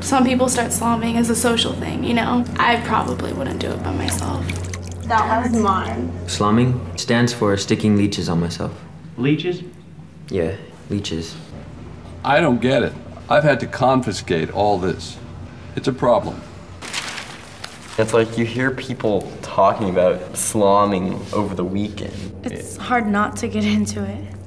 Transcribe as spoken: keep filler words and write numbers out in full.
Some people start slomming as a social thing, you know? I probably wouldn't do it by myself. That was mine. Slomming stands for sticking leeches on myself. Leeches? Yeah, leeches. I don't get it. I've had to confiscate all this. It's a problem. It's like you hear people talking about slomming over the weekend. It's hard not to get into it.